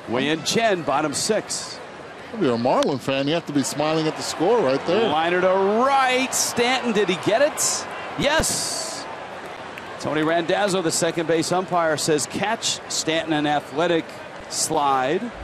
Wei-Yin Chen, bottom 6. If you're a Marlin fan, you have to be smiling at the score right there. Liner to right. Stanton, did he get it? Yes. Tony Randazzo, the second base umpire, says catch. Stanton, an athletic slide.